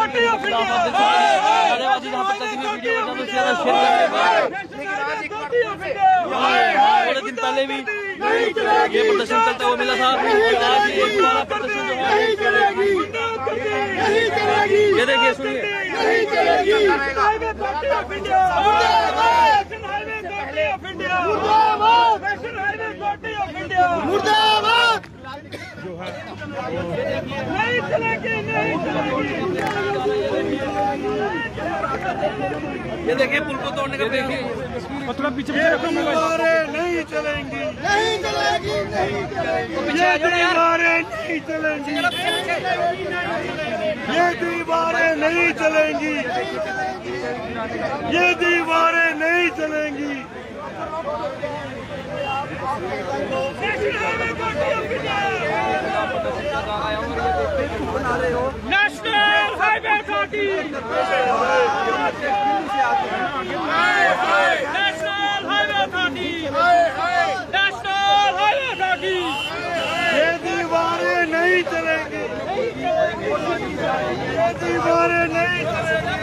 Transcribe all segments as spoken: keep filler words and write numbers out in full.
थोड़े दिन पहले भी ये प्रदर्शन चलता हुआ मिला था। आज ये दोबारा प्रदर्शन जो है ये देखिए, सुनिए। मुर्दाबाद ये देखिए पुल को तोड़ने का, देखिए मतलब पीछे पीछे रखो। नहीं चलेंगी, नहीं चलेगी, नहीं चलेगी, ये दीवारें नहीं चलेंगी, ये दीवारें नहीं चलेंगी, ये दीवारें नहीं चलेंगी। National highway authority, national highway authority, national highway authority. ये दीवारें नहीं चलेंगी, ये दीवारें नहीं चलेंगी,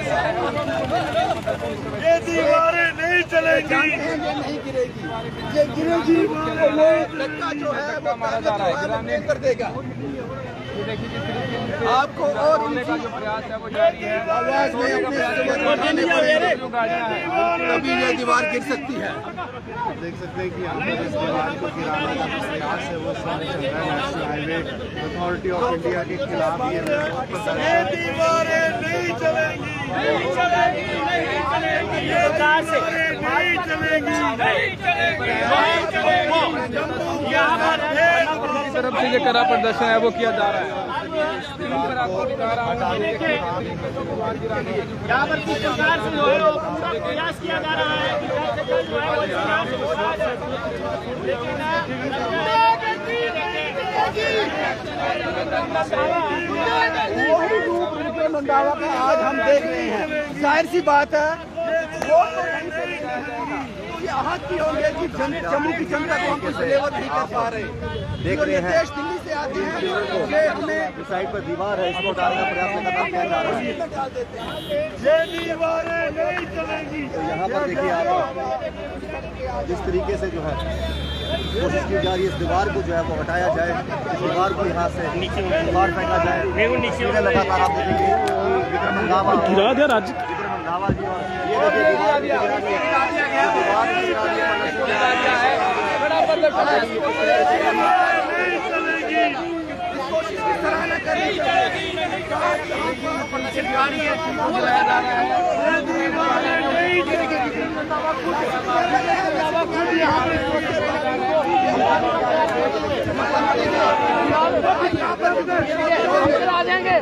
ये दीवारें नहीं चलेंगी, ये नहीं गिरेगी, ये गिरेगी धक्का जो है वो कागज कर देगा आपको। और उनका जो प्रयास है वो जारी है, तभी ये दीवार गिर सकती है। देख सकते हैं कि यहाँ पर इस दीवार को गिराने का प्रयास है वो सारे चल रहा है। National highway authority of India के खिलाफ ये ये दीवारें नहीं चलेंगी, नहीं चलेंगी, नहीं चलेंगी, ये दीवारें नहीं चलेंगी, नहीं चलेंगी, नहीं चलेंगी। यहाँ पर तरफ से ये कड़ा प्रदर्शन है वो किया जा रहा है। यहाँ पर किस प्रकार से जो है वो पूरा प्रयास किया जा रहा है कि जो है वो लेकिन मंडावा का आज हम देख रहे हैं, जाहिर सी बात है वो यहाँ की होंगे कि जम्मू की जनता को हम कुछ लेवल नहीं कर पा रहे। देख रहे हैं देश दिल्ली से आते हैं ये हमें इस साइड पर दीवार है, इसको डालने का प्रयास लगातार किया जा रहा है। डाल देते हैं, ये दीवारें नहीं चलेंगी। यहाँ पर देखिए आप जिस तरीके से जो है कोशिश की जा रही है इस दीवार को जो है वो हटाया जाए, इस दीवार को यहाँ से बाहर फेंका जाए। लगातार आप देखेंगे विक्रम रंधावा गिरा दिया राज्य विक्रम रंधावा जी और ये देखिए दीवार गिरा दिया गया, दीवार गिरा दिया कोशिश की सराहना करनी चाहिए। आ जाएंगे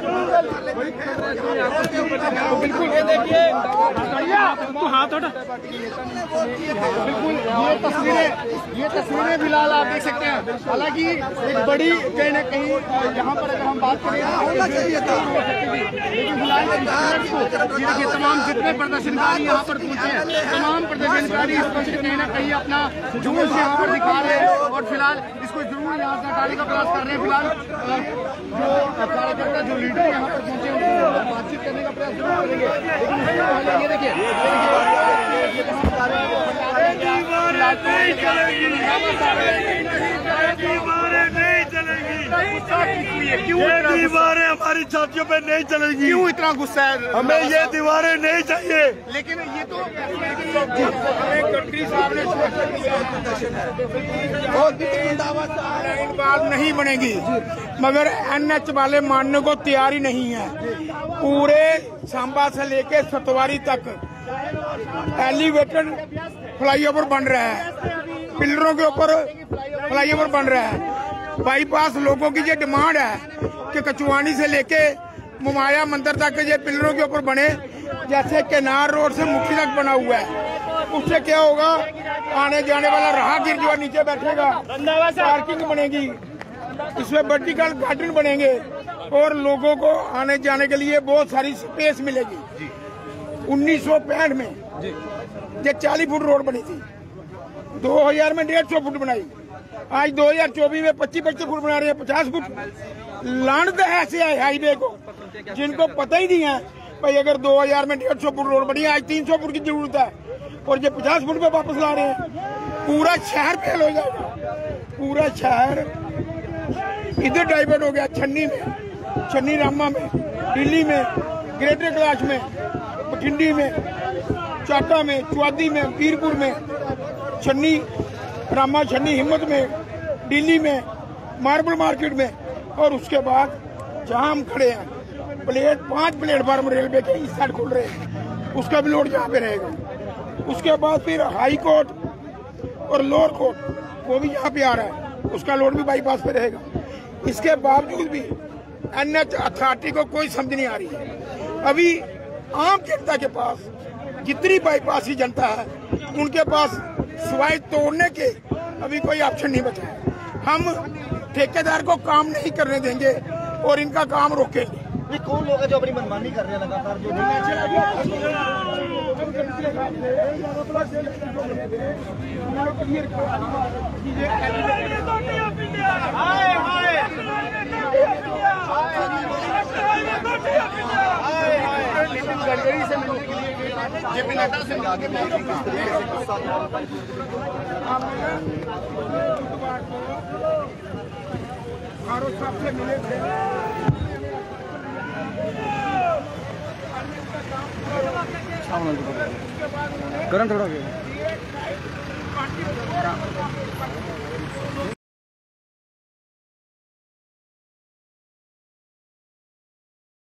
बिल्कुल। ये देखिए तो हाथ उठा, बिल्कुल ये तस्वीरें ये तस्वीरें फिलहाल आप देख सकते हैं। हालांकि एक बड़ी कहीं ना कहीं यहाँ पर अगर हम बात करें होना चाहिए था, लेकिन फिलहाल देखिए तमाम जितने प्रदर्शनकारी यहाँ पर पहुंचे हैं, तमाम प्रदर्शनकारी इस वक्त कहीं ना कहीं अपना जुनून यहाँ पर दिखा रहे हैं और फिलहाल इसको जरूर यहाँ से हटाने का प्रयास कर रहे हैं। फिलहाल जो कार्यकर्ता जो लीडर यहाँ पर पहुंचे हैं उनसे बातचीत करने का प्रयास जरूर करेंगे। लेकिन ये देखिए ये दीवारें हमारी छातियों पे नहीं चलेगी। क्यों इतना गुस्सा है? हमें ये दीवारें नहीं चाहिए। लेकिन ये तो बात नहीं बनेगी, मगर एन एच वाले मानने को तैयार ही नहीं है। पूरे सांबा से लेके सतवारी तक एलिवेटेड फ्लाईओवर बन रहा है, पिलरों के ऊपर फ्लाईओवर बन रहा है। बाईपास लोगों की ये डिमांड है कि कचुआनी से लेके मुमाया मंदिर तक ये पिलरों के ऊपर बने, जैसे केनार रोड से मुखी तक बना हुआ है। उससे क्या होगा, आने जाने वाला राहगीर जो नीचे बैठेगा, पार्किंग बनेगी, इसमें वर्टिकल गार्डन बनेंगे और लोगों को आने जाने के लिए बहुत सारी स्पेस मिलेगी। उन्नीस सौ पैंठ में ये चालीस फुट रोड बनी थी, दो हजार में डेढ़ सौ फुट बनाई, आज दो हजार चौबीस में पच्चीस पच्चीस फुट बना रहे हैं, पचास फुट। लानत है ऐसे हाईवे को जिनको पता ही नहीं है भाई अगर दो हजार में डेढ़ सौ फुट रोड बनी, आज तीन सौ फुट की जरूरत है और ये पचास फुट पे वापस ला रहे हैं। पूरा शहर फेल हो जाएगा, पूरा शहर इधर डाइवर्ट हो गया। छन्नी में, छन्नी रामा में, दिल्ली में, ग्रेटर कैलाश में, बठिंडी में, चाटा में, चुआदी में, पीरपुर में, छन्नी रामा छन्नी हिम्मत में, दिल्ली में, मार्बल मार्केट में, और उसके बाद जहां हम खड़े हैं प्लेट पांच प्लेटफार्म रेलवे के इस साइड खुल रहे हैं, उसका भी लोड यहाँ पे रहेगा। उसके बाद फिर हाई कोर्ट और लोअर कोर्ट वो भी यहाँ पे आ रहा है, उसका लोड भी बाईपास पे रहेगा। इसके बावजूद भी एनएच अथॉरिटी को कोई समझ नहीं आ रही है। अभी आम जनता के पास जितनी बाईपास की जनता है उनके पास सिवाय तोड़ने के अभी कोई ऑप्शन नहीं बचा है। हम ठेकेदार को काम नहीं करने देंगे और इनका काम रोकेंगे। ये कौन लोग हैं जो अपनी मनमानी कर रहे हैं लगातार? जो नितिन गडकरी से मिलने के लिए जेपी नड्डा से आगे किस तरीके से गुस्सा से मिले थे। करंट थोड़ा